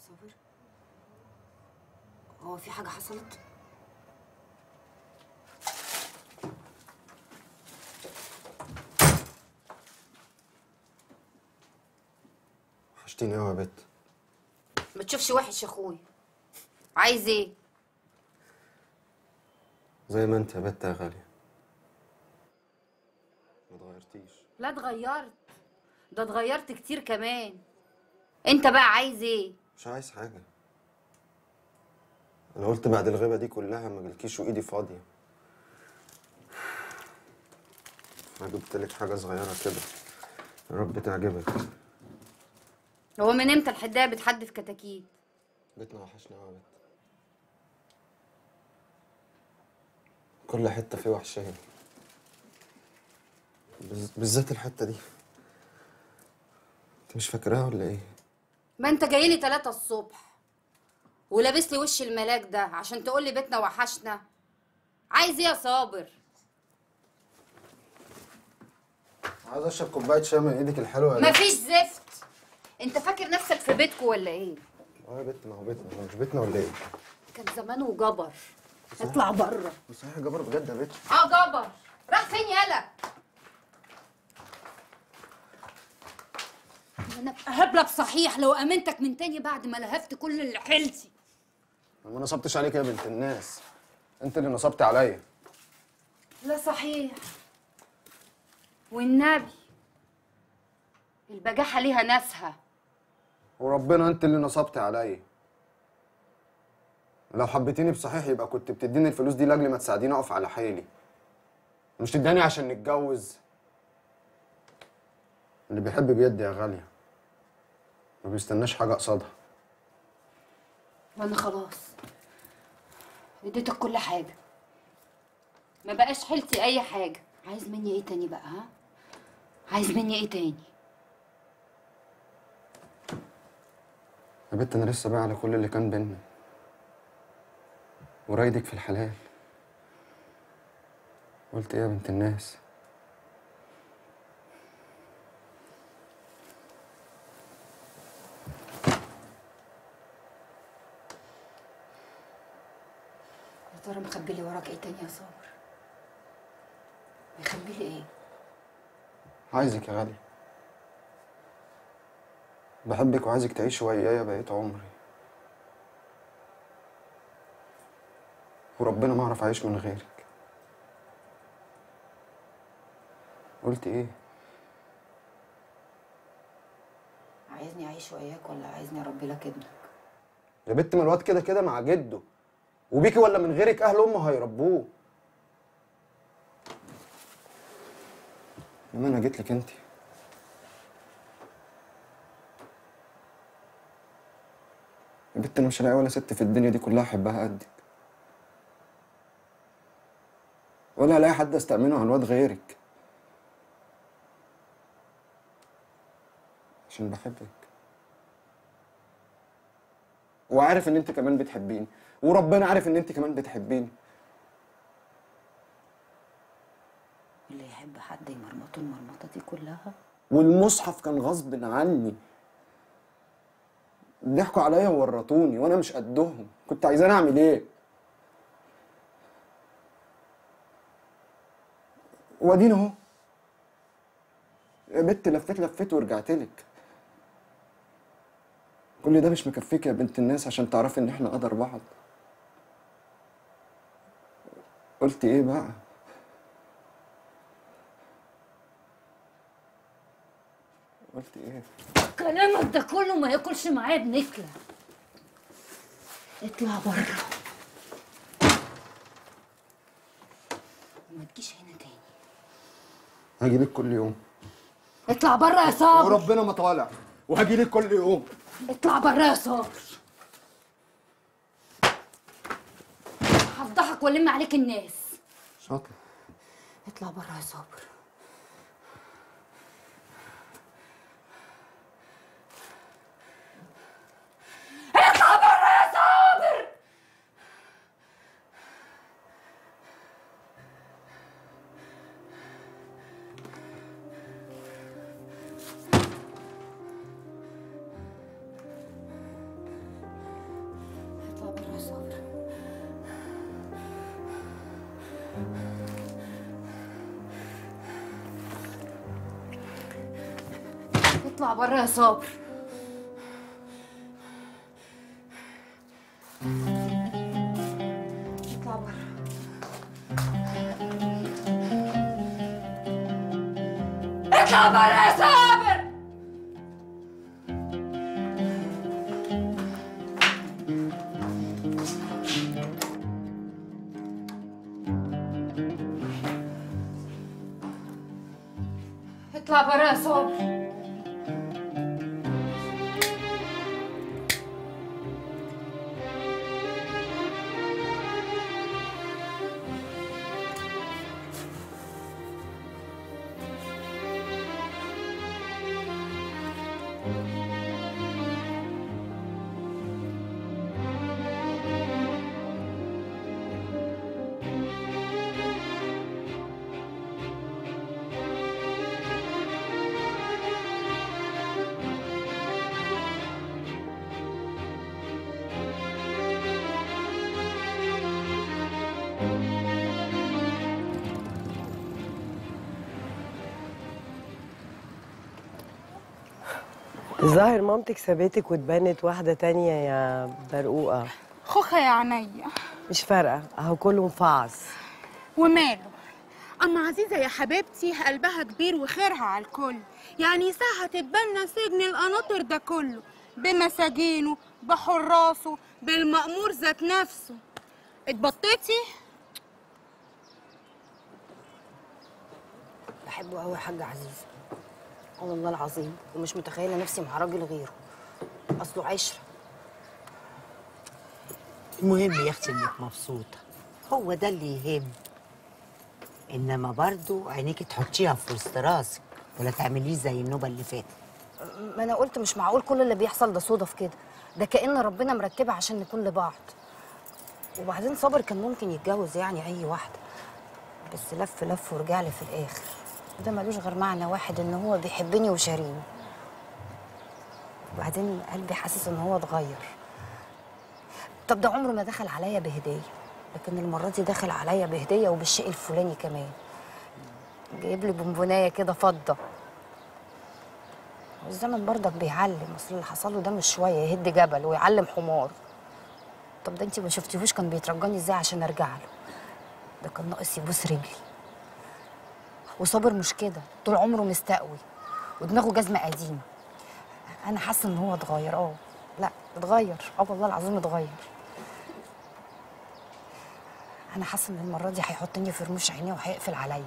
صابر، هو في حاجة حصلت؟ وحشتيني قوي يا بت. ما تشوفش وحش يا اخويا. عايز ايه؟ زي ما انت يا بت يا غالية، ما اتغيرتيش. لا اتغيرت، ده اتغيرت كتير كمان. انت بقى عايز ايه؟ مش عايز حاجة. انا قلت بعد الغيبة دي كلها ما جالكيش وايدي فاضية. انا جبت لك حاجة صغيرة كده، يا رب تعجبك. هو من امتى الحدايه بتحدف كتاكيت؟ بيتنا وحشنا قوي يا بت، كل حتة فيه وحشاني، بالذات الحتة دي. انت مش فاكراها ولا ايه؟ ما انت جاي لي 3 الصبح ولابس لي وش الملاك ده عشان تقول لي بيتنا وحشنا. عايز ايه يا صابر؟ عايز اشرب كوباية شاي من ايدك الحلوة دي. مفيش زفت. انت فاكر نفسك في بيتكو ولا ايه؟ اه يا بت، ما هو بيتنا، هو مش بيتنا ولا ايه؟ كان زمانه جبر. اطلع بره. صحيح جبر بجد يا بت. اه جبر. راح فين يالا؟ انا هبلك صحيح لو امنتك من تاني بعد ما لهفت كل اللي حيلتي. انا ما نصبتش عليك يا بنت الناس، انت اللي نصبت عليا. لا صحيح، والنبي البجاحة ليها ناسها. وربنا انت اللي نصبت عليا. لو حبيتيني بصحيح يبقى كنت بتديني الفلوس دي لاجل ما تساعديني اقف على حيلي، مش تداني عشان نتجوز. اللي بيحب بيدي يا غالية، ما بيستناش حاجة قصادها. وانا خلاص اديتك كل حاجة، ما بقاش حيلتي اي حاجة. عايز مني ايه تاني بقى؟ ها؟ عايز مني ايه تاني؟ يا بنت انا لسه بقى على كل اللي كان بينا، ورايدك في الحلال. قلت ايه يا بنت الناس؟ يا ترى مخبي لي وراك ايه تاني يا صابر؟ مخبي لي ايه؟ عايزك يا غالية، بحبك وعايزك تعيشي ويايا بقية عمري، وربنا ما اعرف اعيش من غيرك. قلت ايه؟ عايزني اعيش وياك ولا عايزني اربي لك ابنك؟ يا بنت ما الواد كده كده مع جده، وبيكي ولا من غيرك اهل امه هيربوه. انما انا جيت لك انت. يا بنت انا مش هلاقي ولا ست في الدنيا دي كلها احبها قدك، ولا هلاقي حد استأمنه على الواد غيرك، عشان بحبك وعارف ان انت كمان بتحبيني، وربنا عارف ان انت كمان بتحبيني. اللي يحب حد يمرمطه المرمطه دي كلها. والمصحف كان غصب عني، ضحكوا عليا وورطوني وانا مش قدهم، كنت عايزاني اعمل ايه؟ وادينا اهو يا بنت، لفيت لفيت ورجعت لك. كل ده مش مكفيك يا بنت الناس عشان تعرفي ان احنا قدر بعض. قلت ايه بقى؟ قلت ايه؟ كلامك ده كله ما ياكلش معايا بنكله. اطلع بره وما تجيش هنا تاني. هجيلك كل يوم. اطلع بره يا صابر. وربنا ما طالع، وهجيلك كل يوم. اطلع بره يا صابر. هفضحك والم عليك الناس. مش هطلع. اطلع بره يا صابر. اطلع بره يا صابر. صابر. اطلع بره يا صابر. اطلع بره. اطلع بره يا صابر. اطلع بره يا صابر. الظاهر مامتك سابتك واتبنت واحدة تانية يا برقوقة. خوخة يا عينيا. مش فارقة، اهو كله مفعص. وماله؟ أما عزيزة يا حبيبتي قلبها كبير وخيرها على الكل، يعني ساعة تتبنى سجن القناطر ده كله بمساجينه بحراسه بالمأمور ذات نفسه. اتبطيتي؟ بحبه قوي يا حاجة عزيزة، والله العظيم، ومش متخيلة نفسي مع راجل غيره، أصله عشرة. المهم يا اختي انك مبسوطه، هو ده اللي يهم. انما برضو عينيكي تحطيها في وسط راسك ولا تعمليه زي النوبه اللي فاتت. ما أنا قلت مش معقول كل اللي بيحصل ده صدف كده، ده كأن ربنا مرتبها عشان نكون لبعض. وبعدين صابر كان ممكن يتجوز يعني أي واحدة، بس لف لف ورجع لي في الآخر. ده ملوش غير معنى واحد، إن هو بيحبني وشاريني. وبعدين قلبي حاسس إن هو اتغير. طب ده عمره ما دخل عليا بهدية، لكن المرة دي دخل عليا بهدية وبالشيء الفلاني كمان. جايب لي بونبوناية كده فضة. والزمن برضك بيعلم، اصل اللي حصل له ده مش شوية يهد جبل ويعلم حمار. طب ده انت ما شفتيهوش كان بيترجاني ازاي عشان ارجع له؟ ده كان ناقص يبوس رجلي. وصابر مش كده، طول عمره مستقوي ودماغه جزمة قديمة. انا حاسة ان هو اتغير. لا اتغير، والله العظيم اتغير. انا حاسه ان المره دي هيحطني في رموش عينيه وهيقفل عليا.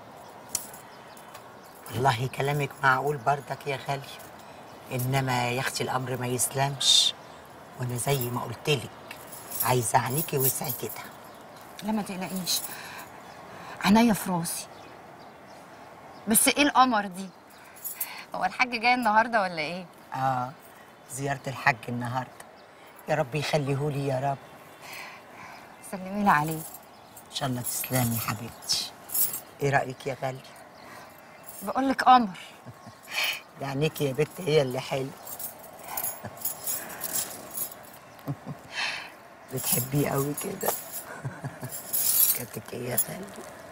والله كلامك معقول برضك يا غاليه، انما يا اختي الامر ما يسلمش، وانا زي ما قلت لك عايزه عينيكي وسعي كده. لا ما تقلقيش، عينيا في راسي. بس ايه القمر دي؟ هو الحاج جاي النهارده ولا ايه؟ زياره الحاج النهارده، يا رب يخليهولي يا رب. سلمي لي عليه. ان شاء الله تسلمي يا حبيبتي. ايه رايك يا غاليه؟ بقول لك قمر. ده عينيكي يا بت هي اللي حلوه. بتحبيه قوي كده. كاتك ايه يا غاليه؟